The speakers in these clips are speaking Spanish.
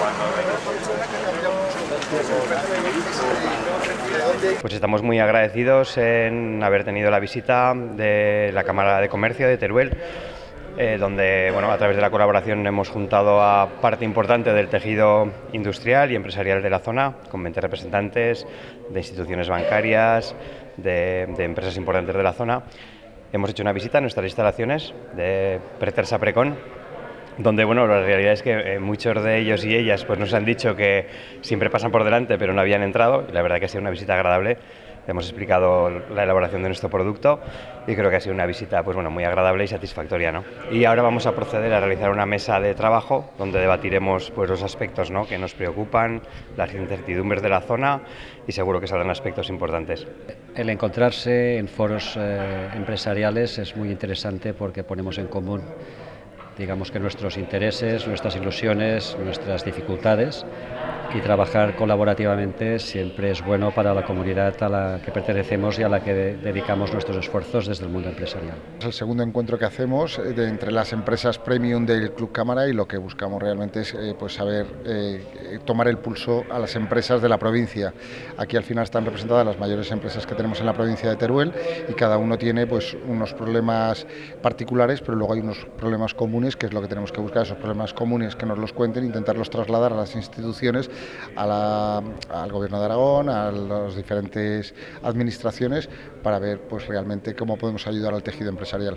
Pues estamos muy agradecidos en haber tenido la visita de la Cámara de Comercio de Teruel, donde a través de la colaboración hemos juntado a parte importante del tejido industrial y empresarial de la zona, con 20 representantes de instituciones bancarias, de empresas importantes de la zona. Hemos hecho una visita a nuestras instalaciones de Pretersa Precon, donde la realidad es que muchos de ellos y ellas pues nos han dicho que siempre pasan por delante pero no habían entrado, y la verdad que ha sido una visita agradable. Hemos explicado la elaboración de nuestro producto y creo que ha sido una visita muy agradable y satisfactoria, ¿no? Y ahora vamos a proceder a realizar una mesa de trabajo donde debatiremos los aspectos, ¿no?, que nos preocupan, las incertidumbres de la zona, y seguro que saldrán aspectos importantes. El encontrarse en foros empresariales es muy interesante porque ponemos en común, digamos, que nuestros intereses, nuestras ilusiones, nuestras dificultades, y trabajar colaborativamente siempre es bueno para la comunidad a la que pertenecemos y a la que dedicamos nuestros esfuerzos desde el mundo empresarial. Es el segundo encuentro que hacemos entre las empresas premium del Club Cámara, y lo que buscamos realmente es saber tomar el pulso a las empresas de la provincia. Aquí al final están representadas las mayores empresas que tenemos en la provincia de Teruel, y cada uno tiene unos problemas particulares, pero luego hay unos problemas comunes, que es lo que tenemos que buscar, esos problemas comunes, que nos los cuenten, intentarlos trasladar a las instituciones, al Gobierno de Aragón, a las diferentes administraciones, para ver realmente cómo podemos ayudar al tejido empresarial.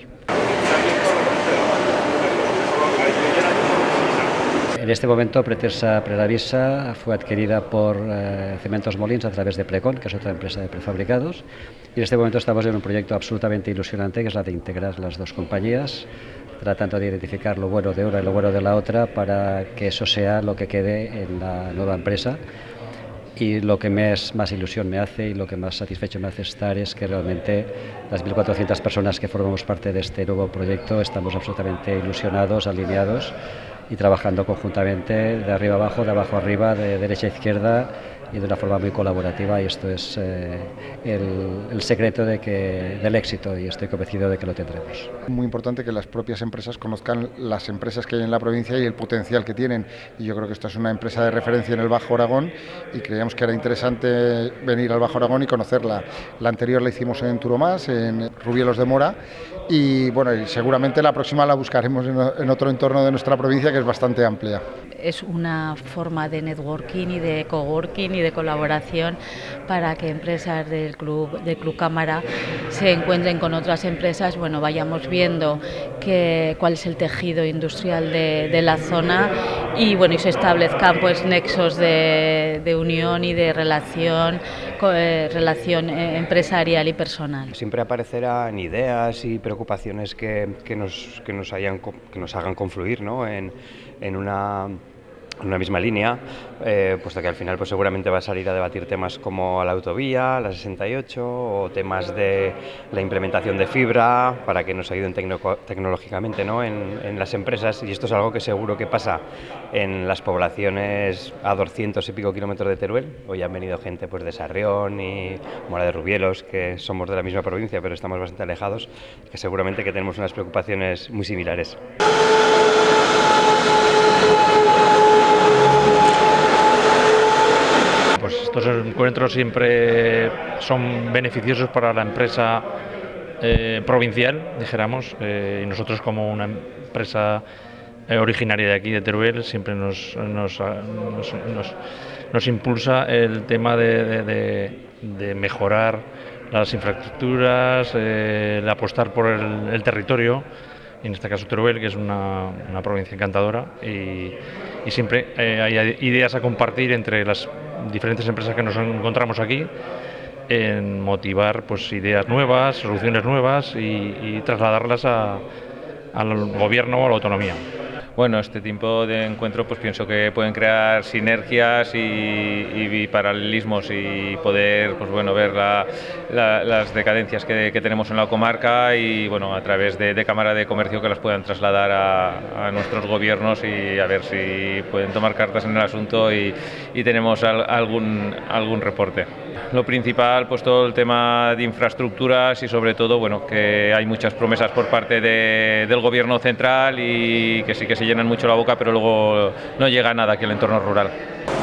En este momento Pretersa Prelavisa fue adquirida por Cementos Molins a través de Precon, que es otra empresa de prefabricados, y en este momento estamos en un proyecto absolutamente ilusionante, que es la de integrar las dos compañías, tratando de identificar lo bueno de una y lo bueno de la otra para que eso sea lo que quede en la nueva empresa. Y lo que más ilusión me hace y lo que más satisfecho me hace estar es que realmente las 1.400 personas que formamos parte de este nuevo proyecto estamos absolutamente ilusionados, alineados y trabajando conjuntamente de arriba abajo, de abajo arriba, de derecha a izquierda, y de una forma muy colaborativa, y esto es el secreto del éxito, y estoy convencido de que lo tendremos. Muy importante que las propias empresas conozcan las empresas que hay en la provincia y el potencial que tienen, y yo creo que esta es una empresa de referencia en el Bajo Aragón, y creíamos que era interesante venir al Bajo Aragón y conocerla. La anterior la hicimos en Turomás, en Rubielos de Mora, y seguramente la próxima la buscaremos en otro entorno de nuestra provincia, que es bastante amplia. Es una forma de networking y de coworking y de colaboración para que empresas del Club Cámara se encuentren con otras empresas, vayamos viendo cuál es el tejido industrial de la zona, y se establezcan nexos de unión y de relación empresarial y personal. Siempre aparecerán ideas y preocupaciones que nos hagan confluir, ¿no?, en una misma línea, puesto que al final seguramente va a salir a debatir temas como la autovía, la 68, o temas de la implementación de fibra para que nos ayuden tecnológicamente, ¿no?, en las empresas, y esto es algo que seguro que pasa en las poblaciones a 200 y pico kilómetros de Teruel. Hoy han venido gente de Sarrión y Mora de Rubielos, que somos de la misma provincia pero estamos bastante alejados, que seguramente que tenemos unas preocupaciones muy similares. Estos encuentros siempre son beneficiosos para la empresa provincial, dijéramos, y nosotros, como una empresa originaria de aquí, de Teruel, siempre nos impulsa el tema de mejorar las infraestructuras, el apostar por el territorio, y en este caso Teruel, que es una provincia encantadora, y siempre hay ideas a compartir entre las diferentes empresas que nos encontramos aquí, en motivar ideas nuevas, soluciones nuevas, y trasladarlas al gobierno o a la autonomía. Bueno, este tipo de encuentro pienso que pueden crear sinergias y paralelismos, y poder ver las decadencias que tenemos en la comarca, y a través de Cámara de Comercio, que las puedan trasladar a nuestros gobiernos, y a ver si pueden tomar cartas en el asunto y tenemos algún reporte. Lo principal, todo el tema de infraestructuras, y sobre todo que hay muchas promesas por parte del gobierno central, y que sí que se llenan mucho la boca, pero luego no llega nada aquí al entorno rural.